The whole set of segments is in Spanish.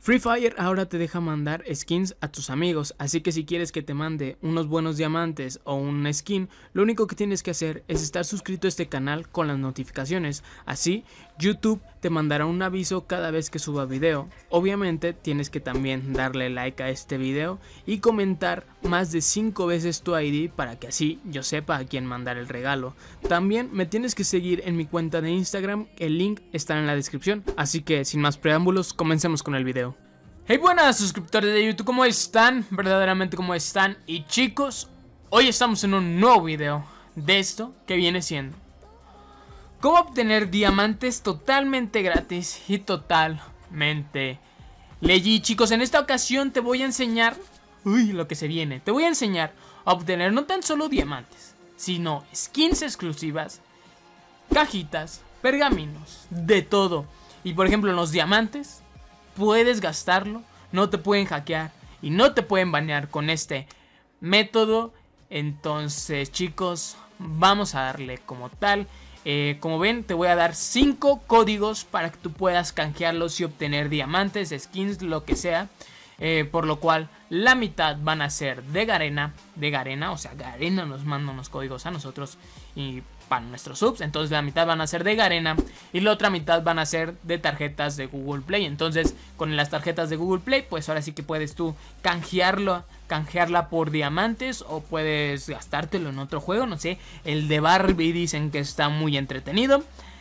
Free Fire ahora te deja mandar skins a tus amigos, así que si quieres que te mande unos buenos diamantes o un skin, lo único que tienes que hacer es estar suscrito a este canal con las notificaciones. Así YouTube te mandará un aviso cada vez que suba video. Obviamente tienes que también darle like a este video y comentar más de 5 veces tu ID para que así yo sepa a quién mandar el regalo. También me tienes que seguir en mi cuenta de Instagram, el link está en la descripción. Así que sin más preámbulos, comencemos con el video. Hey, buenas suscriptores de YouTube, ¿cómo están? Verdaderamente, ¿cómo están? Y chicos, hoy estamos en un nuevo video de esto que viene siendo cómo obtener diamantes totalmente gratis y totalmente legit. Chicos, en esta ocasión te voy a enseñar lo que se viene. Te voy a enseñar a obtener no tan solo diamantes, sino skins exclusivas, cajitas, pergaminos, de todo. Y por ejemplo, en los diamantes puedes gastarlo, no te pueden hackear y no te pueden banear con este método. Entonces, chicos, vamos a darle como tal. Como ven, te voy a dar 5 códigos para que tú puedas canjearlos y obtener diamantes, skins, lo que sea. Por lo cual la mitad van a ser de Garena, o sea, Garena nos manda unos códigos a nosotros y para nuestros subs. Entonces la mitad van a ser de Garena y la otra mitad van a ser de tarjetas de Google Play. Entonces con las tarjetas de Google Play, pues ahora sí que puedes tú canjearla por diamantes, o puedes gastártelo en otro juego, no sé. El de Barbie dicen que está muy entretenido.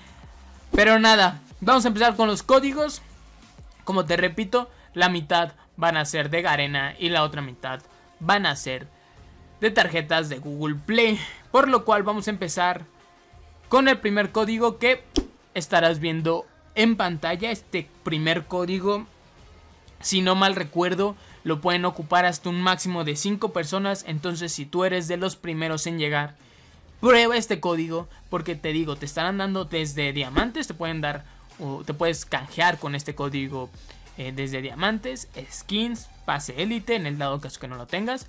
Pero nada, vamos a empezar con los códigos. Como te repito, la mitad van a ser de Garena y la otra mitad van a ser de tarjetas de Google Play. Por lo cual vamos a empezar con el primer código que estarás viendo en pantalla. Este primer código, si no mal recuerdo, lo pueden ocupar hasta un máximo de 5 personas. Entonces si tú eres de los primeros en llegar, prueba este código, porque te digo, te estarán dando desde diamantes, te pueden dar, o te puedes canjear con este código desde diamantes, skins, pase élite en el dado caso que no lo tengas,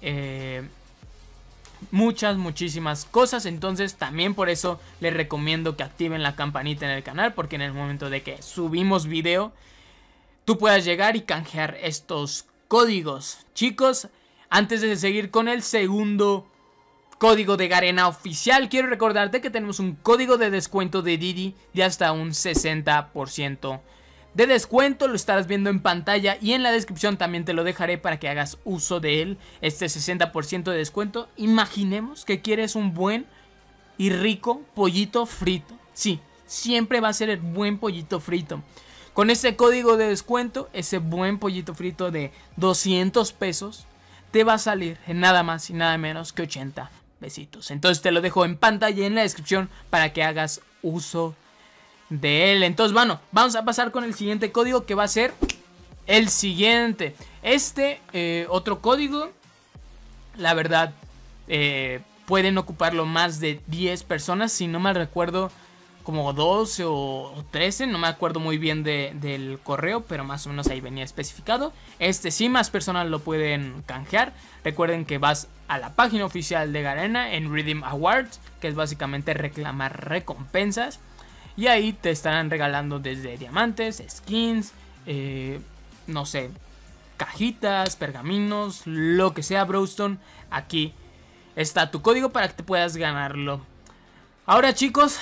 muchísimas cosas. Entonces también por eso les recomiendo que activen la campanita en el canal, porque en el momento de que subimos video tú puedas llegar y canjear estos códigos. Chicos, antes de seguir con el segundo código de Garena oficial, quiero recordarte que tenemos un código de descuento de Didi de hasta un 60% de descuento. Lo estarás viendo en pantalla y en la descripción también te lo dejaré para que hagas uso de él. Este 60% de descuento. Imaginemos que quieres un buen y rico pollito frito. Sí, siempre va a ser el buen pollito frito. Con este código de descuento, ese buen pollito frito de 200 pesos te va a salir en nada más y nada menos que 80 pesitos. Entonces te lo dejo en pantalla y en la descripción para que hagas uso de él. Entonces, bueno, vamos a pasar con el siguiente código, que va a ser el siguiente. Otro código, la verdad, pueden ocuparlo más de 10 personas, si no mal recuerdo, como 12 o 13, no me acuerdo muy bien del correo, pero más o menos ahí venía especificado. Sí, más personas lo pueden canjear. Recuerden que vas a la página oficial de Garena en Redeem Awards, que es básicamente reclamar recompensas. Y ahí te estarán regalando desde diamantes, skins, no sé, cajitas, pergaminos, lo que sea, Browstone. Aquí está tu código para que te puedas ganarlo. Ahora, chicos,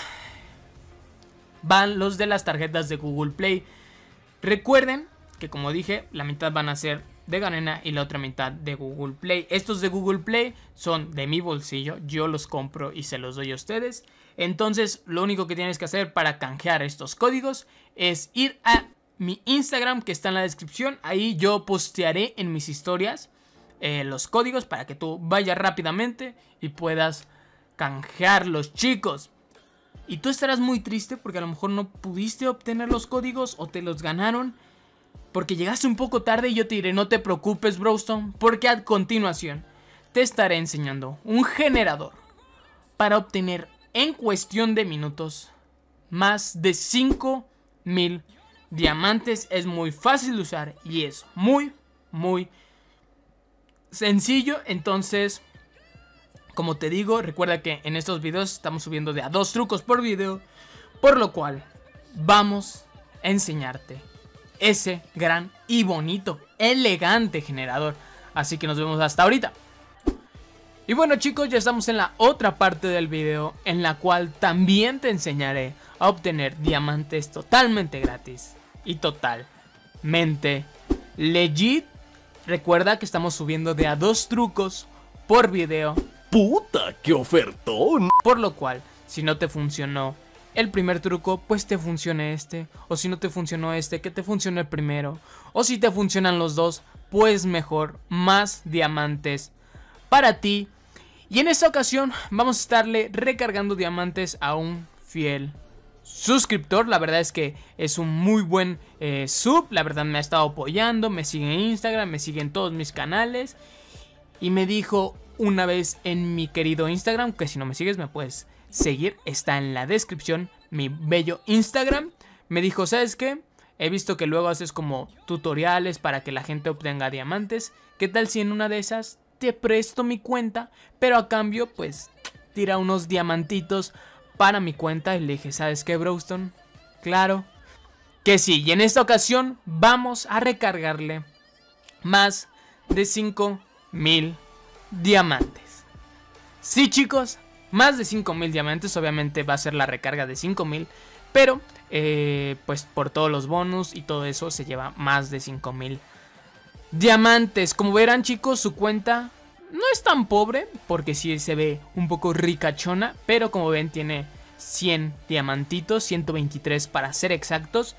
van los de las tarjetas de Google Play. Recuerden que, como dije, la mitad van a ser de Garena y la otra mitad de Google Play. Estos de Google Play son de mi bolsillo, yo los compro y se los doy a ustedes. Entonces lo único que tienes que hacer para canjear estos códigos es ir a mi Instagram, que está en la descripción. Ahí yo postearé en mis historias los códigos para que tú vayas rápidamente y puedas canjearlos, chicos. Y tú estarás muy triste porque a lo mejor no pudiste obtener los códigos o te los ganaron porque llegaste un poco tarde, y yo te diré, no te preocupes, Browstone, porque a continuación te estaré enseñando un generador para obtener en cuestión de minutos más de 5000 diamantes. Es muy fácil de usar y es muy sencillo. Entonces, como te digo, recuerda que en estos videos estamos subiendo de a 2 trucos por video, por lo cual vamos a enseñarte ese gran y bonito, elegante generador. Así que nos vemos hasta ahorita. Y bueno chicos, ya estamos en la otra parte del video, en la cual también te enseñaré a obtener diamantes totalmente gratis y totalmente legit. Recuerda que estamos subiendo de a 2 trucos por video. ¡Puta, qué ofertón! Por lo cual, si no te funcionó el primer truco, pues te funcione este. O si no te funcionó este, que te funcione el primero. O si te funcionan los dos, pues mejor, más diamantes para ti. Y en esta ocasión vamos a estarle recargando diamantes a un fiel suscriptor. La verdad es que es un muy buen sub. La verdad me ha estado apoyando, me sigue en Instagram, me sigue en todos mis canales. Y me dijo una vez en mi querido Instagram, que si no me sigues me puedes seguir, está en la descripción, mi bello Instagram. Me dijo, ¿sabes qué? He visto que luego haces como tutoriales para que la gente obtenga diamantes. ¿Qué tal si en una de esas te presto mi cuenta, pero a cambio pues tira unos diamantitos para mi cuenta? Y le dije, ¿sabes qué, Browston? Claro que sí. Y en esta ocasión vamos a recargarle más de 5000 diamantes. Sí chicos, más de 5000 diamantes. Obviamente va a ser la recarga de 5000, pero pues por todos los bonus y todo eso se lleva más de 5000 diamantes. Como verán chicos, su cuenta no es tan pobre, porque sí se ve un poco ricachona, pero como ven tiene 100 diamantitos, 123 para ser exactos,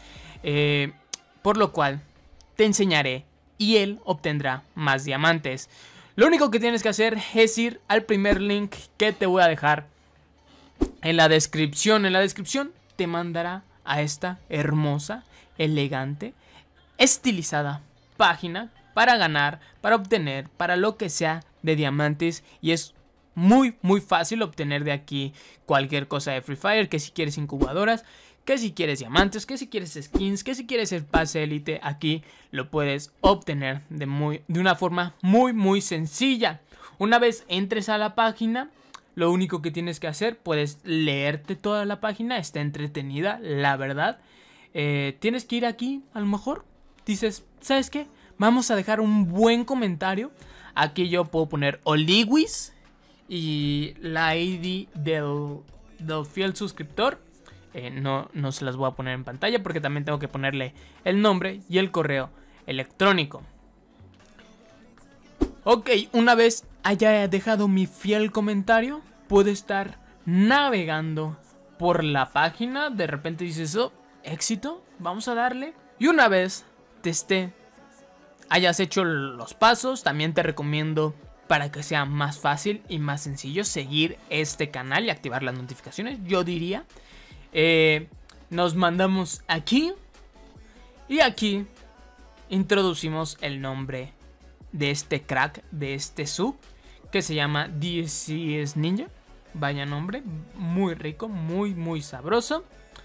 por lo cual te enseñaré y él obtendrá más diamantes. Lo único que tienes que hacer es ir al primer link que te voy a dejar en la descripción. En la descripción te mandará a esta hermosa, elegante, estilizada página para ganar, para obtener, para lo que sea de diamantes. Y es muy fácil obtener de aquí cualquier cosa de Free Fire. Que si quieres incubadoras, que si quieres diamantes, que si quieres skins, que si quieres el pase élite, aquí lo puedes obtener de una forma muy sencilla. Una vez entres a la página, lo único que tienes que hacer, puedes leerte toda la página, está entretenida, la verdad. Tienes que ir aquí, a lo mejor dices, ¿sabes qué? Vamos a dejar un buen comentario. Aquí yo puedo poner Oliwis y la ID del fiel suscriptor. No se las voy a poner en pantalla porque también tengo que ponerle el nombre y el correo electrónico. Ok, una vez haya dejado mi fiel comentario, puedo estar navegando por la página. De repente dices, oh, éxito, vamos a darle. Y una vez hayas hecho los pasos, también te recomiendo, para que sea más fácil y más sencillo, seguir este canal y activar las notificaciones. Yo diría, nos mandamos aquí y aquí introducimos el nombre de este crack, de este sub, que se llama DCS Ninja. Vaya nombre, muy rico, muy sabroso.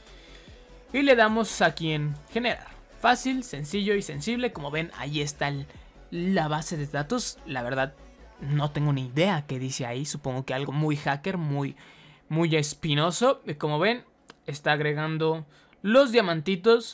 Y le damos aquí en generar. Fácil, sencillo y sensible. Como ven, ahí está la base de datos. La verdad, no tengo ni idea qué dice ahí. Supongo que algo muy hacker, muy espinoso. Y como ven, está agregando los diamantitos.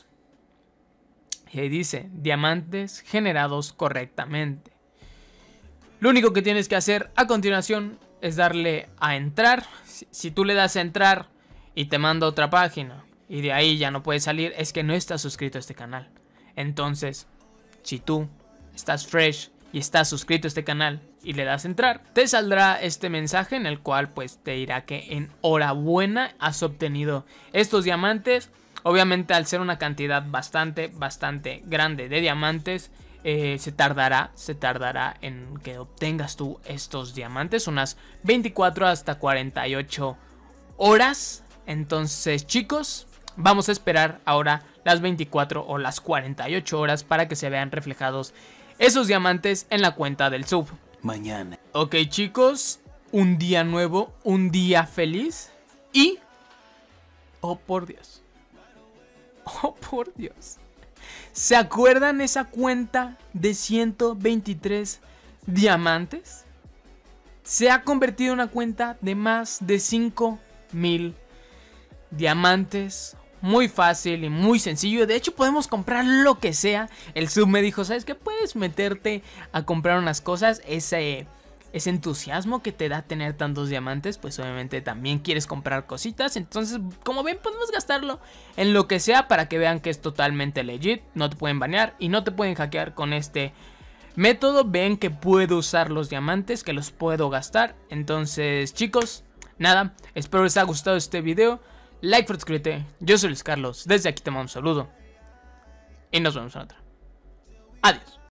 Y ahí dice, diamantes generados correctamente. Lo único que tienes que hacer a continuación es darle a entrar. Si tú le das a entrar y te manda a otra página y de ahí ya no puedes salir, es que no estás suscrito a este canal. Entonces, si tú estás fresh y estás suscrito a este canal y le das a entrar, te saldrá este mensaje en el cual pues te dirá que enhorabuena, has obtenido estos diamantes. Obviamente, al ser una cantidad bastante grande de diamantes, se tardará en que obtengas tú estos diamantes, unas 24 hasta 48 horas. Entonces, chicos, vamos a esperar ahora las 24 o las 48 horas para que se vean reflejados esos diamantes en la cuenta del sub. Mañana. Ok, chicos, un día nuevo, un día feliz y... oh, por Dios. Oh, por Dios. ¿Se acuerdan esa cuenta de 123 diamantes? Se ha convertido en una cuenta de más de 5000 diamantes. muy fácil y muy sencillo. De hecho podemos comprar lo que sea. El sub me dijo, ¿sabes qué? Puedes meterte a comprar unas cosas. Ese entusiasmo que te da tener tantos diamantes, pues obviamente también quieres comprar cositas. Entonces, como ven, podemos gastarlo en lo que sea para que vean que es totalmente legit. No te pueden banear y no te pueden hackear con este método. Ven que puedo usar los diamantes, que los puedo gastar. Entonces, chicos, nada, espero les haya gustado este video. Like, suscríbete. Yo soy Luis Carlos. Desde aquí te mando un saludo. Y nos vemos en otra. Adiós.